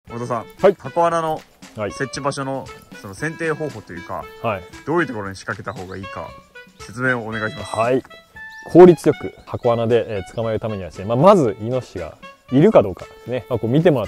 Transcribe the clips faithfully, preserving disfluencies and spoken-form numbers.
太田さん、 はい、 箱穴のはい設置場所のその選定方法というか、 はい、 どういうところに仕掛けた方がいいか説明をお願いします。 はい、効率よく箱穴で、えー、捕まえるためにはですね、まあ、まずイノシシがいるかどうかですね、まあ、こう見てもらって、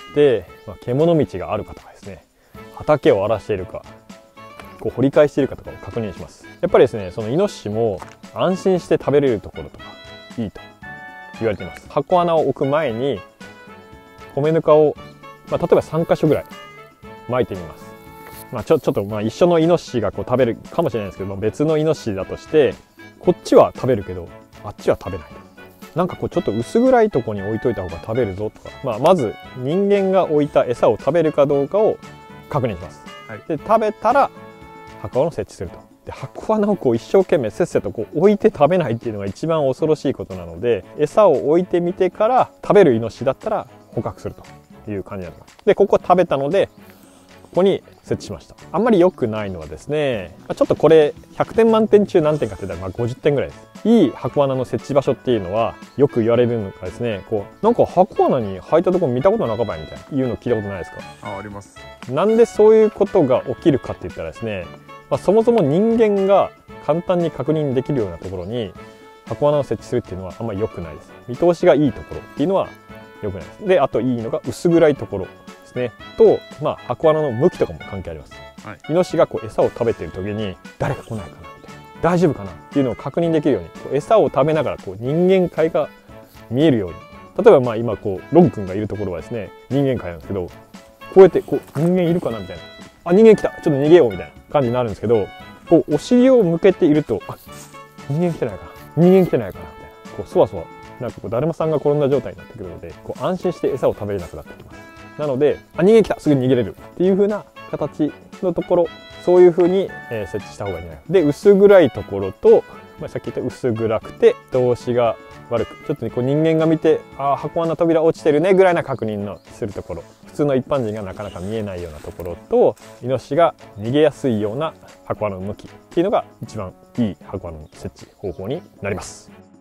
まあ、獣道があるかとかですね、畑を荒らしているか、こう掘り返しているかとかを確認します。やっぱりですね、そのイノシシも安心して食べれるところとかいいと言われています。箱穴を置く前に米ぬかを、まあ、例えばさんかしょぐらい巻いてみます。まあ、ちょちょっとまあ一緒のイノシシがこう食べるかもしれないですけど、まあ、別のイノシシだとしてこっちは食べるけどあっちは食べない。なんかこうちょっと薄暗いところに置いといた方が食べるぞとか、まあ、まず人間が置いた餌を食べるかどうかを確認します。はい、で食べたら箱穴を設置すると。で箱穴をこう一生懸命せっせとこう置いて食べないっていうのが一番恐ろしいことなので、餌を置いてみてから食べるイノシシだったら捕獲するという感じになります。でここ食べたのでここに設置しました。あんまり良くないのはですね、ちょっとこれひゃくてん満点中何点かって言ったらまあごじゅってんぐらいです。いい箱穴の設置場所っていうのはよく言われるのがですね、こうなんか箱穴に入ったところ見たことなかばいみたいないうの聞いたことないですか？ あ、あります。 なんでそういうことが起きるかって言ったらですね、まあ、そもそも人間が簡単に確認できるようなところに箱穴を設置するっていうのはあんまり良くないです。見通しがいいところっていうのは良くないです。であといいのが薄暗いところですねと、まあ、箱穴の向きとかも関係あります。はい、イノシシがこう餌を食べている時に誰か来ないかなみたいな、大丈夫かなっていうのを確認できるように、こう餌を食べながらこう人間界が見えるように、例えばまあ今こうロン君がいるところはですね人間界なんですけど、こうやってこう人間いるかなみたいな、あ人間来たちょっと逃げようみたいな感じになるんですけど、こうお尻を向けているとあ人間来てないかな人間来てないかなみたいな、こうそわそわなんかこうだるまさんが転んだ状態になってくるので、こう安心して餌を食べれなくなってきます。なのであ人間来たすぐに逃げれるっていう風な形のところ、そういう風に、えー、設置した方がいいんじゃないか。で薄暗いところと、まあ、さっき言った薄暗くて見通しが悪く、ちょっと、ね、こう人間が見てあ箱穴扉落ちてるねぐらいな確認のするところ、普通の一般人がなかなか見えないようなところと、イノシシが逃げやすいような箱穴の向きっていうのが一番いい箱穴の設置方法になります。